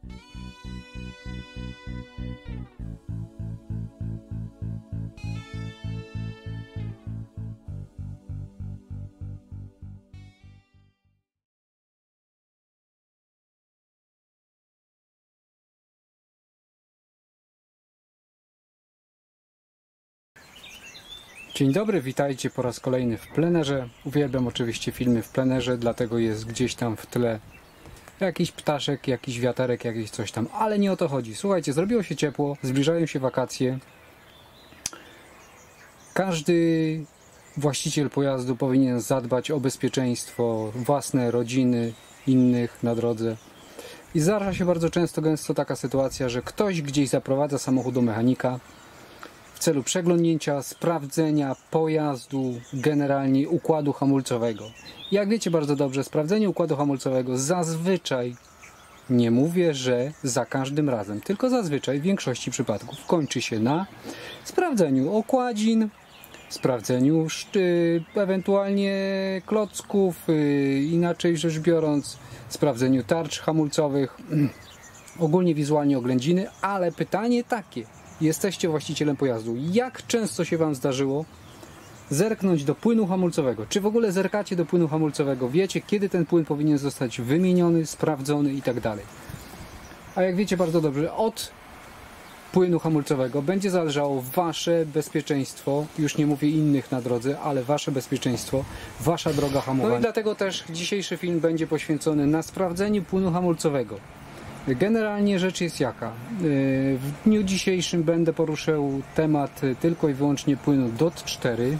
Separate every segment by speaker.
Speaker 1: Dzień dobry, witajcie po raz kolejny w plenerze. Uwielbiam oczywiście filmy w plenerze, dlatego jest gdzieś tam w tle jakiś ptaszek, jakiś wiaterek, jakieś coś tam, ale nie o to chodzi. Słuchajcie, zrobiło się ciepło, zbliżają się wakacje. Każdy właściciel pojazdu powinien zadbać o bezpieczeństwo własne, rodziny, innych na drodze. I zdarza się bardzo gęsto taka sytuacja, że ktoś gdzieś zaprowadza samochód do mechanika w celu przeglądnięcia, sprawdzenia pojazdu, generalnie układu hamulcowego. Jak wiecie bardzo dobrze, sprawdzenie układu hamulcowego zazwyczaj, nie mówię, że za każdym razem, tylko zazwyczaj w większości przypadków kończy się na sprawdzeniu okładzin, sprawdzeniu ewentualnie klocków, inaczej rzecz biorąc, sprawdzeniu tarcz hamulcowych, ogólnie wizualnie oględziny, ale pytanie takie. Jesteście właścicielem pojazdu. Jak często się Wam zdarzyło zerknąć do płynu hamulcowego? Czy w ogóle zerkacie do płynu hamulcowego? Wiecie, kiedy ten płyn powinien zostać wymieniony, sprawdzony i tak dalej. A jak wiecie bardzo dobrze, od płynu hamulcowego będzie zależało Wasze bezpieczeństwo, już nie mówię innych na drodze, ale Wasze bezpieczeństwo, Wasza droga hamowania. No i dlatego też dzisiejszy film będzie poświęcony na sprawdzeniu płynu hamulcowego. Generalnie rzecz jest jaka? W dniu dzisiejszym będę poruszał temat tylko i wyłącznie płynu DOT 4.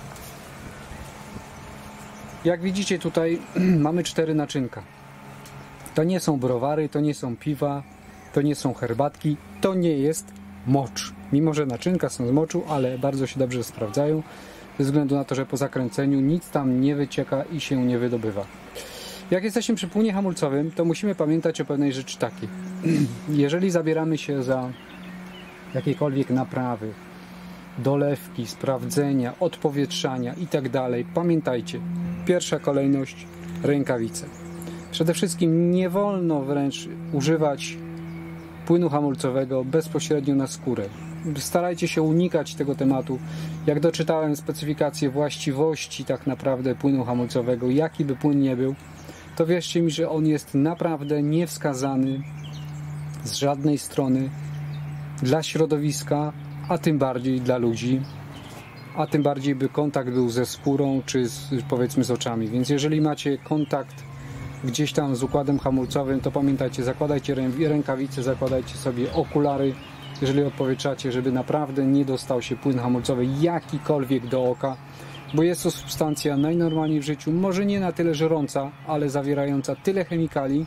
Speaker 1: Jak widzicie tutaj mamy 4 naczynka. To nie są browary, to nie są piwa, to nie są herbatki, to nie jest mocz. Mimo że naczynka są z moczu, ale bardzo się dobrze sprawdzają, ze względu na to, że po zakręceniu nic tam nie wycieka i się nie wydobywa. Jak jesteśmy przy płynie hamulcowym, to musimy pamiętać o pewnej rzeczy takiej. Jeżeli zabieramy się za jakiekolwiek naprawy, dolewki, sprawdzenia, odpowietrzania itd., pamiętajcie, pierwsza kolejność rękawice. Przede wszystkim nie wolno wręcz używać płynu hamulcowego bezpośrednio na skórę. Starajcie się unikać tego tematu. Jak doczytałem specyfikację właściwości tak naprawdę płynu hamulcowego, jaki by płyn nie był, to wierzcie mi, że on jest naprawdę niewskazany z żadnej strony dla środowiska, a tym bardziej dla ludzi, a tym bardziej by kontakt był ze skórą czy powiedzmy z oczami. Więc jeżeli macie kontakt gdzieś tam z układem hamulcowym, to pamiętajcie, zakładajcie rękawice, zakładajcie sobie okulary, jeżeli odpowietrzacie, żeby naprawdę nie dostał się płyn hamulcowy jakikolwiek do oka, bo jest to substancja najnormalniej w życiu, może nie na tyle żrąca, ale zawierająca tyle chemikali,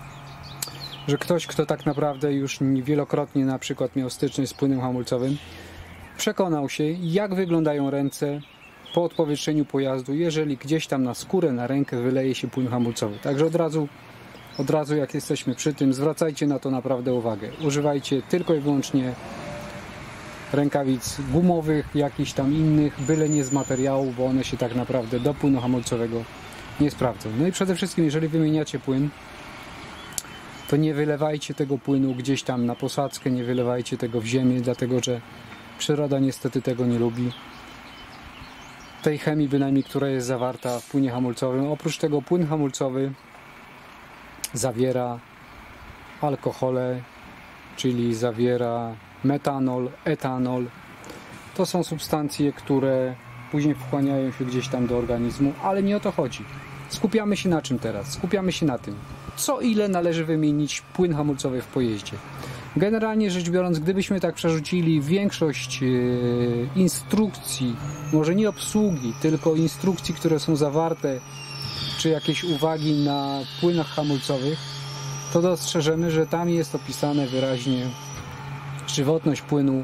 Speaker 1: że ktoś, kto tak naprawdę już wielokrotnie na przykład miał styczność z płynem hamulcowym, przekonał się, jak wyglądają ręce po odpowietrzeniu pojazdu, jeżeli gdzieś tam na skórę, na rękę wyleje się płyn hamulcowy. Także od razu jak jesteśmy przy tym, zwracajcie na to naprawdę uwagę. Używajcie tylko i wyłącznie rękawic gumowych, jakichś tam innych, byle nie z materiału, bo one się tak naprawdę do płynu hamulcowego nie sprawdzą. No i przede wszystkim, jeżeli wymieniacie płyn, to nie wylewajcie tego płynu gdzieś tam na posadzkę, nie wylewajcie tego w ziemię, dlatego że przyroda niestety tego nie lubi. Tej chemii bynajmniej, która jest zawarta w płynie hamulcowym. Oprócz tego płyn hamulcowy zawiera alkohole, czyli zawiera metanol, etanol. To są substancje, które później wchłaniają się gdzieś tam do organizmu, ale nie o to chodzi. Skupiamy się na czym teraz? Skupiamy się na tym, co ile należy wymienić płyn hamulcowy w pojeździe. Generalnie rzecz biorąc, gdybyśmy tak przerzucili większość instrukcji, może nie obsługi, tylko instrukcji, które są zawarte, czy jakieś uwagi na płynach hamulcowych, to dostrzeżemy, że tam jest opisane wyraźnie żywotność płynu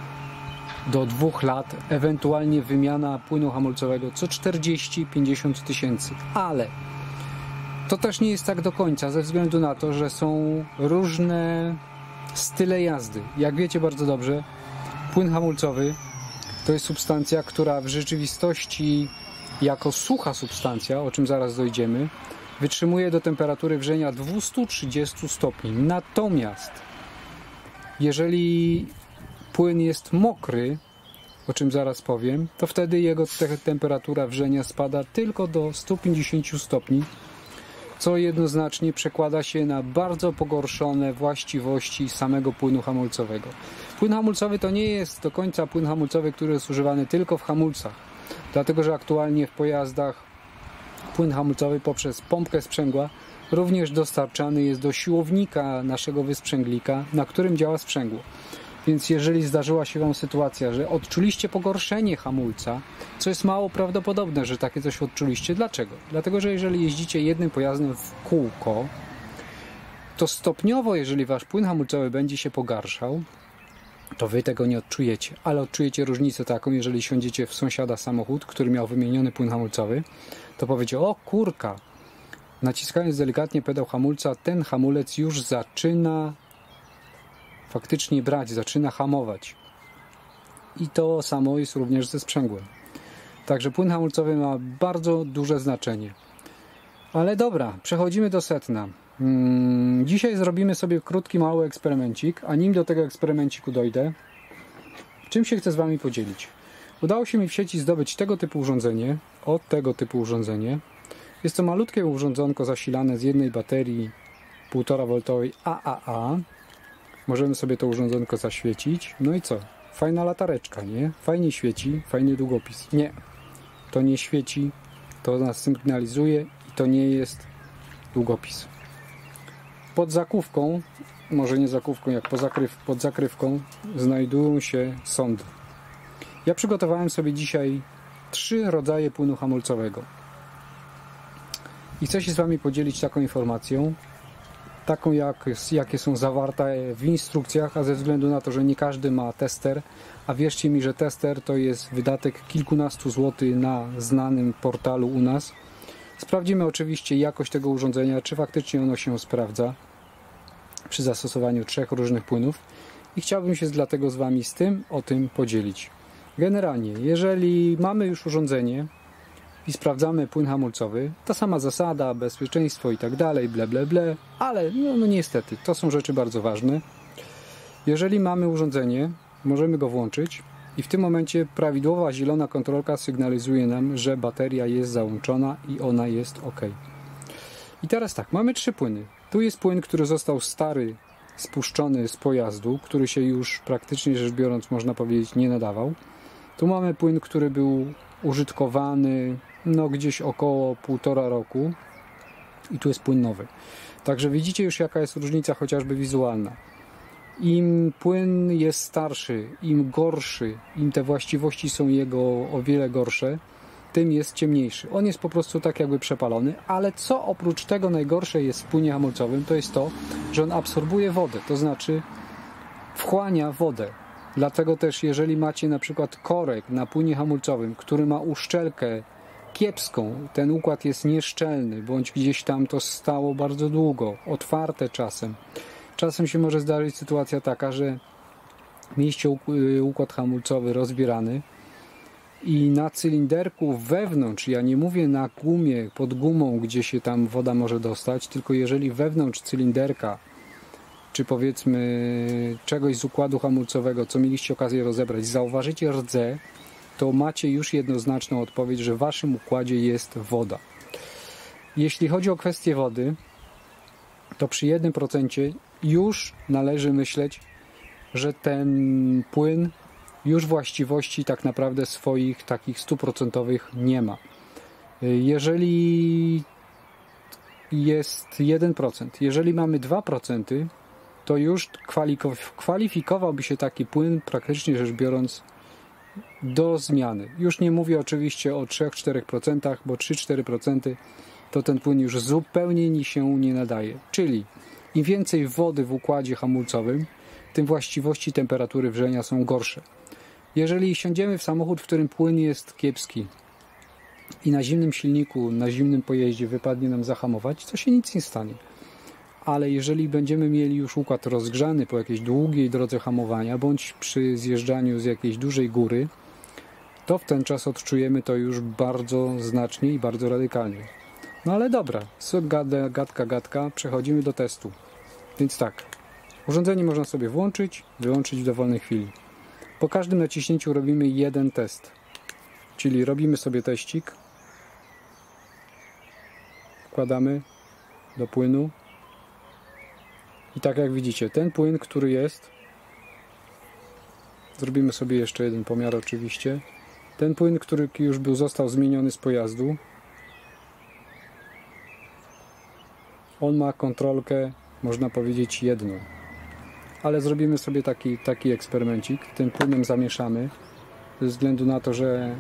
Speaker 1: do 2 lat, ewentualnie wymiana płynu hamulcowego co 40-50 tysięcy. Ale to też nie jest tak do końca, ze względu na to, że są różne style jazdy. Jak wiecie bardzo dobrze, płyn hamulcowy to jest substancja, która w rzeczywistości jako sucha substancja, o czym zaraz dojdziemy, wytrzymuje do temperatury wrzenia 230 stopni. Natomiast jeżeli płyn jest mokry, o czym zaraz powiem, to wtedy jego temperatura wrzenia spada tylko do 150 stopni, co jednoznacznie przekłada się na bardzo pogorszone właściwości samego płynu hamulcowego. Płyn hamulcowy to nie jest do końca płyn hamulcowy, który jest używany tylko w hamulcach, dlatego że aktualnie w pojazdach płyn hamulcowy poprzez pompkę sprzęgła również dostarczany jest do siłownika naszego wysprzęglika, na którym działa sprzęgło. Więc jeżeli zdarzyła się Wam sytuacja, że odczuliście pogorszenie hamulca, co jest mało prawdopodobne, że takie coś odczuliście. Dlaczego? Dlatego, że jeżeli jeździcie jednym pojazdem w kółko, to stopniowo, jeżeli Wasz płyn hamulcowy będzie się pogarszał, to Wy tego nie odczujecie. Ale odczujecie różnicę taką, jeżeli siądziecie w sąsiada samochód, który miał wymieniony płyn hamulcowy, to powiecie: o kurka, naciskając delikatnie pedał hamulca, ten hamulec już zaczyna faktycznie brać, zaczyna hamować. I to samo jest również ze sprzęgłem. Także płyn hamulcowy ma bardzo duże znaczenie. Ale dobra, przechodzimy do sedna. Dzisiaj zrobimy sobie krótki, mały eksperymencik, a nim do tego eksperymenciku dojdę, czym się chcę z Wami podzielić. Udało się mi w sieci zdobyć tego typu urządzenie, tego typu urządzenie. Jest to malutkie urządzonko zasilane z jednej baterii 1,5V AAA. Możemy sobie to urządzonko zaświecić. No i co? Fajna latareczka, nie? Fajnie świeci, fajny długopis. Nie, to nie świeci, to nas sygnalizuje i to nie jest długopis. Pod zakówką, może nie zakówką, jak pod zakrywką znajdują się sondy. Ja przygotowałem sobie dzisiaj 3 rodzaje płynu hamulcowego. I chcę się z Wami podzielić taką informacją, taką jakie są zawarte w instrukcjach, a ze względu na to, że nie każdy ma tester, a wierzcie mi, że tester to jest wydatek kilkunastu złotych na znanym portalu u nas. Sprawdzimy oczywiście jakość tego urządzenia, czy faktycznie ono się sprawdza przy zastosowaniu 3 różnych płynów i chciałbym się dlatego z Wami o tym podzielić. Generalnie, jeżeli mamy już urządzenie i sprawdzamy płyn hamulcowy, ta sama zasada, bezpieczeństwo i tak dalej, ble, ble, ble, ale no niestety, to są rzeczy bardzo ważne. Jeżeli mamy urządzenie, możemy go włączyć i w tym momencie prawidłowa zielona kontrolka sygnalizuje nam, że bateria jest załączona i ona jest ok. I teraz tak, mamy 3 płyny. Tu jest płyn, który został stary, spuszczony z pojazdu, który się już praktycznie rzecz biorąc, można powiedzieć, nie nadawał. Tu mamy płyn, który był użytkowany gdzieś około 1,5 roku i tu jest płyn nowy. Także widzicie już, jaka jest różnica chociażby wizualna. Im płyn jest starszy, im gorszy, im te właściwości są jego o wiele gorsze, tym jest ciemniejszy. On jest po prostu tak jakby przepalony, ale co oprócz tego najgorsze jest w płynie hamulcowym, to jest to, że on absorbuje wodę, to znaczy wchłania wodę. Dlatego też jeżeli macie na przykład korek na płynie hamulcowym, który ma uszczelkę kiepską, ten układ jest nieszczelny, bądź gdzieś tam to stało bardzo długo, otwarte czasem. Czasem się może zdarzyć sytuacja taka, że mieliście układ hamulcowy rozbierany i na cylinderku wewnątrz, ja nie mówię na gumie, pod gumą, gdzie się tam woda może dostać, tylko jeżeli wewnątrz cylinderka, czy powiedzmy czegoś z układu hamulcowego, co mieliście okazję rozebrać, zauważycie rdze, to macie już jednoznaczną odpowiedź, że w Waszym układzie jest woda. Jeśli chodzi o kwestię wody, to przy 1% już należy myśleć, że ten płyn już właściwości tak naprawdę swoich takich 100% nie ma. Jeżeli jest 1%, jeżeli mamy 2%, to już kwalifikowałby się taki płyn, praktycznie rzecz biorąc, do zmiany. Już nie mówię oczywiście o 3-4%, bo 3-4% to ten płyn już zupełnie się nie nadaje. Czyli im więcej wody w układzie hamulcowym, tym właściwości temperatury wrzenia są gorsze. Jeżeli siądziemy w samochód, w którym płyn jest kiepski i na zimnym silniku, na zimnym pojeździe wypadnie nam zahamować, to się nic nie stanie. Ale jeżeli będziemy mieli już układ rozgrzany po jakiejś długiej drodze hamowania, bądź przy zjeżdżaniu z jakiejś dużej góry, to w ten czas odczujemy to już bardzo znacznie i bardzo radykalnie. No ale dobra, gadka, przechodzimy do testu. Więc tak, urządzenie można sobie włączyć, wyłączyć w dowolnej chwili. Po każdym naciśnięciu robimy jeden test. Czyli robimy sobie teścik. Wkładamy do płynu. I tak jak widzicie, ten płyn, który jest, zrobimy sobie jeszcze jeden pomiar oczywiście. Ten płyn, który już został zmieniony z pojazdu, on ma kontrolkę, można powiedzieć, jedną. Ale zrobimy sobie taki eksperymencik. Tym płynem zamieszamy, ze względu na to, że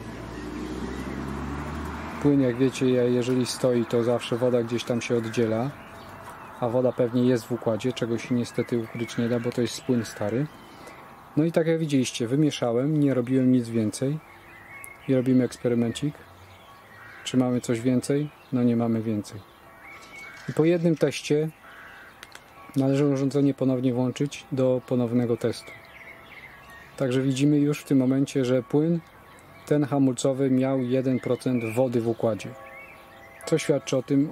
Speaker 1: płyn, jak wiecie, jeżeli stoi, to zawsze woda gdzieś tam się oddziela, a woda pewnie jest w układzie, czego się niestety ukryć nie da, bo to jest płyn stary. No i tak jak widzieliście, wymieszałem, nie robiłem nic więcej i robimy eksperymencik. Czy mamy coś więcej? No nie mamy więcej. I po jednym teście należy urządzenie ponownie włączyć do ponownego testu. Także widzimy już w tym momencie, że płyn ten hamulcowy miał 1% wody w układzie. Co świadczy o tym,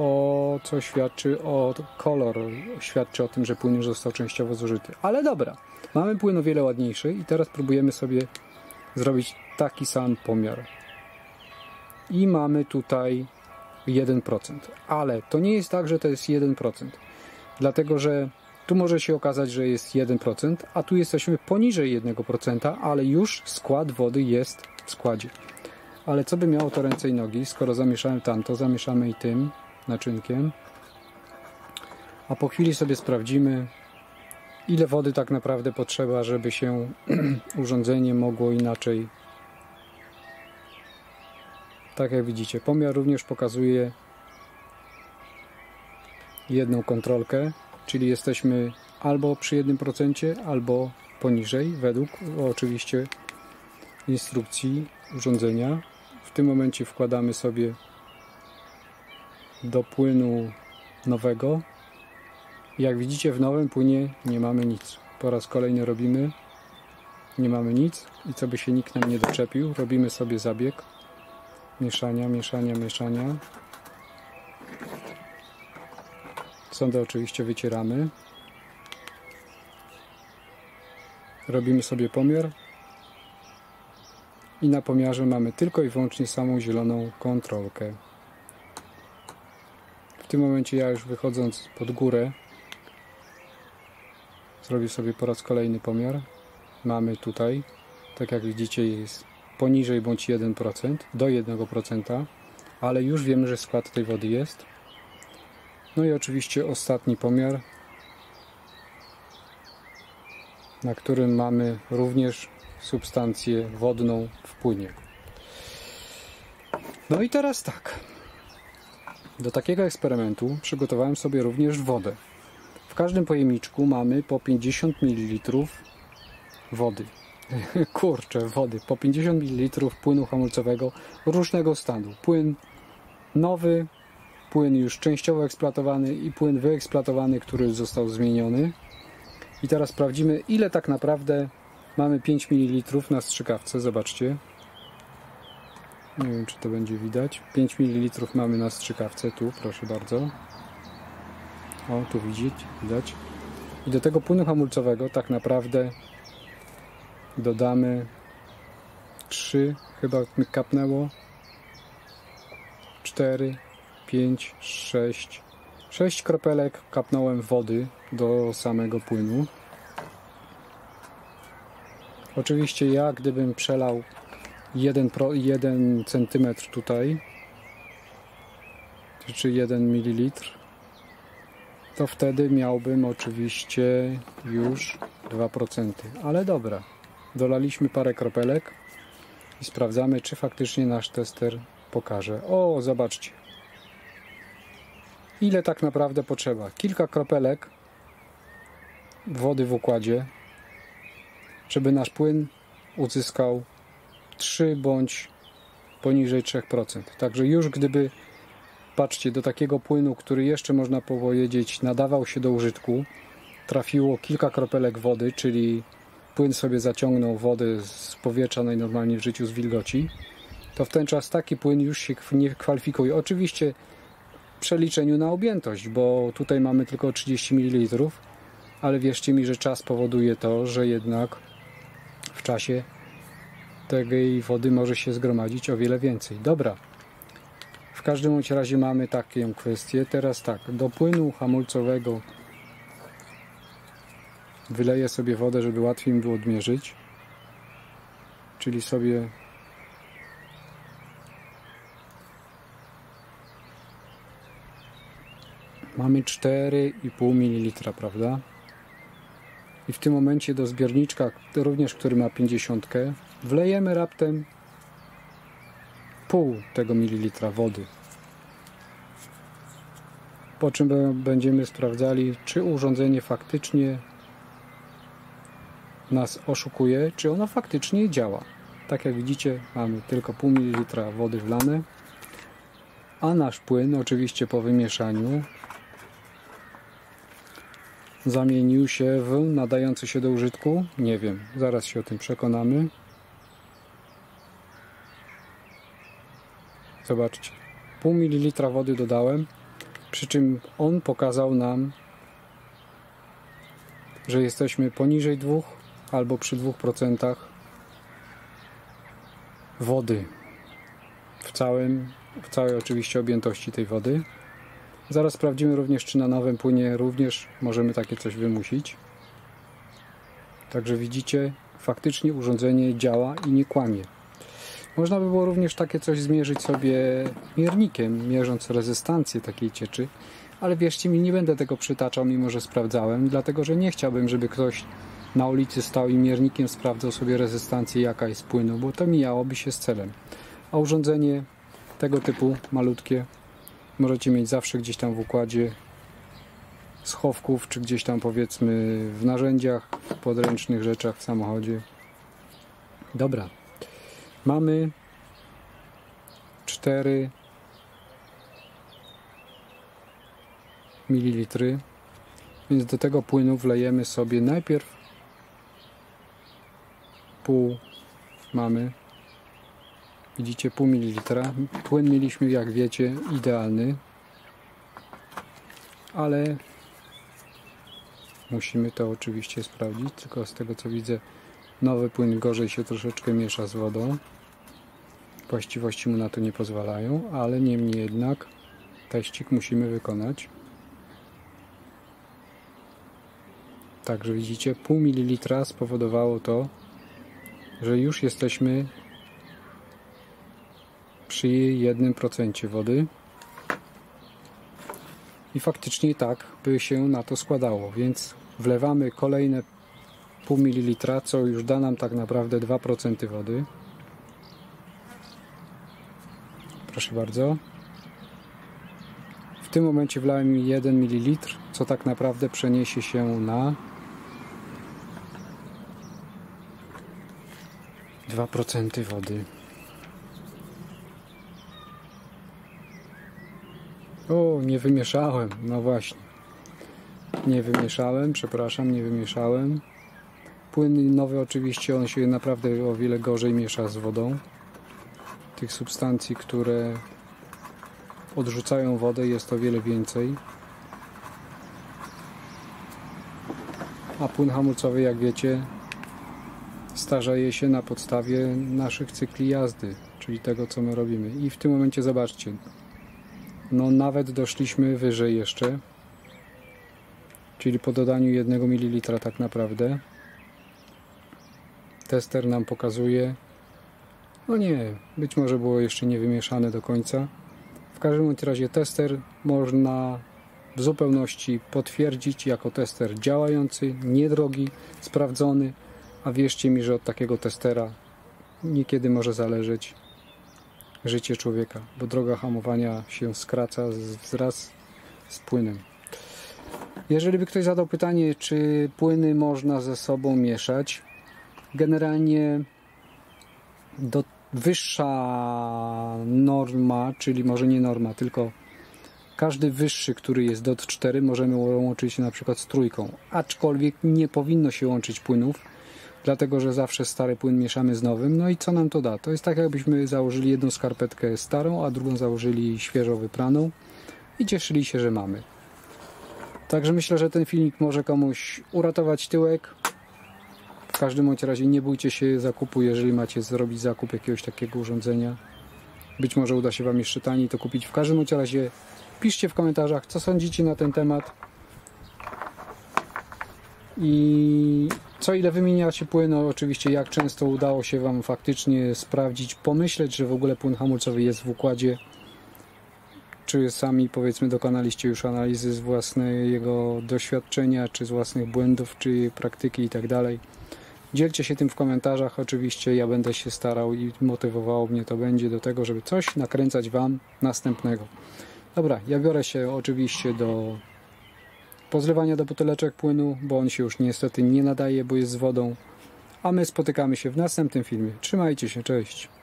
Speaker 1: kolor świadczy o tym, że płyn już został częściowo zużyty. Ale dobra, mamy płyn o wiele ładniejszy i teraz próbujemy sobie zrobić taki sam pomiar. I mamy tutaj 1%. Ale to nie jest tak, że to jest 1%. Dlatego, że tu może się okazać, że jest 1%, a tu jesteśmy poniżej 1%, ale już skład wody jest w składzie. Ale co by miało to ręce i nogi? Skoro zamieszamy tamto, zamieszamy i tym naczynkiem. A po chwili sobie sprawdzimy, ile wody tak naprawdę potrzeba, żeby się urządzenie mogło inaczej. Tak jak widzicie, pomiar również pokazuje jedną kontrolkę, czyli jesteśmy albo przy 1%, albo poniżej, według oczywiście instrukcji urządzenia. W tym momencie wkładamy sobie do płynu nowego. Jak widzicie, w nowym płynie nie mamy nic. Po raz kolejny robimy, nie mamy nic i co by się nikt nam nie doczepił, robimy sobie zabieg mieszania. Sondę oczywiście wycieramy. Robimy sobie pomiar. I na pomiarze mamy tylko i wyłącznie samą zieloną kontrolkę. W tym momencie ja już wychodząc pod górę zrobię sobie po raz kolejny pomiar. Mamy tutaj, tak jak widzicie, jest poniżej bądź 1%, do 1%, ale już wiemy, że skład tej wody jest. No i oczywiście ostatni pomiar, na którym mamy również substancję wodną w płynie. No i teraz tak. Do takiego eksperymentu przygotowałem sobie również wodę. W każdym pojemniczku mamy po 50 ml wody. Kurczę, wody. Po 50 ml płynu hamulcowego różnego stanu. Płyn nowy, płyn już częściowo eksploatowany i płyn wyeksploatowany, który został zmieniony. I teraz sprawdzimy, ile tak naprawdę mamy 5 ml na strzykawce. Zobaczcie. Nie wiem, czy to będzie widać. 5 ml mamy na strzykawce. Tu, proszę bardzo. O, tu widać. I do tego płynu hamulcowego tak naprawdę dodamy 3, chyba mi kapnęło, 4, 5, 6 kropelek kapnąłem wody do samego płynu. Oczywiście ja, gdybym przelał 1 cm tutaj, czy 1 ml, to wtedy miałbym oczywiście już 2%. Ale dobra, dolaliśmy parę kropelek i sprawdzamy, czy faktycznie nasz tester pokaże. O, zobaczcie, ile tak naprawdę potrzeba. Kilka kropelek wody w układzie, żeby nasz płyn uzyskał 3 bądź poniżej 3%. Także już gdyby, patrzcie, do takiego płynu, który jeszcze można powiedzieć nadawał się do użytku, trafiło kilka kropelek wody, czyli płyn sobie zaciągnął wodę z powietrza najnormalniej w życiu, z wilgoci, to w ten czas taki płyn już się nie kwalifikuje. Oczywiście w przeliczeniu na objętość, bo tutaj mamy tylko 30 ml, ale wierzcie mi, że czas powoduje to, że jednak w czasie tej wody może się zgromadzić o wiele więcej. Dobra, w każdym bądź razie mamy taką kwestię. Teraz tak, do płynu hamulcowego wyleję sobie wodę, żeby łatwiej mi było odmierzyć, czyli sobie mamy 4,5 ml, prawda? I w tym momencie do zbiorniczka, również który ma 50, wlejemy raptem pół tego mililitra wody. Po czym będziemy sprawdzali, czy urządzenie faktycznie nas oszukuje, czy ono faktycznie działa. Tak jak widzicie, mamy tylko pół mililitra wody wlane, a nasz płyn oczywiście po wymieszaniu zamienił się w nadający się do użytku. Nie wiem, zaraz się o tym przekonamy. Zobaczcie, pół mililitra wody dodałem, przy czym on pokazał nam, że jesteśmy poniżej 2 albo przy 2% wody w całej oczywiście objętości tej wody. Zaraz sprawdzimy również, czy na nowym płynie również możemy takie coś wymusić. Także widzicie, faktycznie urządzenie działa i nie kłamie. Można by było również takie coś zmierzyć sobie miernikiem, mierząc rezystancję takiej cieczy, ale wierzcie mi, nie będę tego przytaczał, mimo że sprawdzałem, dlatego że nie chciałbym, żeby ktoś na ulicy stał i miernikiem sprawdzał sobie rezystancję, jaka jest płynu, bo to mijałoby się z celem. A urządzenie tego typu malutkie możecie mieć zawsze gdzieś tam w układzie schowków, czy gdzieś tam powiedzmy w narzędziach, w podręcznych rzeczach w samochodzie. Dobra, mamy 4 ml, więc do tego płynu wlejemy sobie najpierw pół, mamy, widzicie, pół mililitra. Płyn mieliśmy, jak wiecie, idealny, ale musimy to oczywiście sprawdzić, tylko z tego co widzę, nowy płyn gorzej się troszeczkę miesza z wodą. Właściwości mu na to nie pozwalają, ale niemniej jednak teścik musimy wykonać. Także widzicie, pół mililitra spowodowało to, że już jesteśmy przy 1% wody i faktycznie tak by się na to składało, więc wlewamy kolejne pół mililitra, co już da nam tak naprawdę 2% wody. Proszę bardzo. W tym momencie wlałem 1 ml, co tak naprawdę przeniesie się na 2% wody. O, nie wymieszałem, no właśnie. Nie wymieszałem, przepraszam, nie wymieszałem. Płyn nowy oczywiście, on się naprawdę o wiele gorzej miesza z wodą. Tych substancji, które odrzucają wodę, jest o wiele więcej. A płyn hamulcowy, jak wiecie, starzeje się na podstawie naszych cykli jazdy, czyli tego, co my robimy. I w tym momencie zobaczcie, no nawet doszliśmy wyżej jeszcze, czyli po dodaniu 1 ml tak naprawdę. Tester nam pokazuje, no nie, być może było jeszcze nie wymieszane do końca. W każdym razie tester można w zupełności potwierdzić jako tester działający, niedrogi, sprawdzony, a wierzcie mi, że od takiego testera niekiedy może zależeć życie człowieka, bo droga hamowania się skraca wraz z płynem. Jeżeli by ktoś zadał pytanie, czy płyny można ze sobą mieszać, generalnie wyższa norma, czyli może nie norma, tylko każdy wyższy, który jest DOT 4, możemy łączyć na przykład z trójką, aczkolwiek nie powinno się łączyć płynów, dlatego że zawsze stary płyn mieszamy z nowym. No i co nam to da? To jest tak, jakbyśmy założyli jedną skarpetkę starą, a drugą założyli świeżo wypraną i cieszyli się, że mamy. Także myślę, że ten filmik może komuś uratować tyłek. W każdym bądź razie nie bójcie się zakupu, jeżeli macie zrobić zakup jakiegoś takiego urządzenia. Być może uda się Wam jeszcze taniej to kupić. W każdym bądź razie piszcie w komentarzach, co sądzicie na ten temat. I co ile wymieniacie płynu, oczywiście jak często udało się Wam faktycznie sprawdzić, pomyśleć, że w ogóle płyn hamulcowy jest w układzie. Czy sami powiedzmy dokonaliście już analizy z własnego doświadczenia, czy z własnych błędów, czy praktyki i tak dalej. Dzielcie się tym w komentarzach, oczywiście ja będę się starał i motywowało mnie to będzie do tego, żeby coś nakręcać Wam następnego. Dobra, ja biorę się oczywiście do pozlewania do buteleczek płynu, bo on się już niestety nie nadaje, bo jest z wodą. A my spotykamy się w następnym filmie. Trzymajcie się, cześć!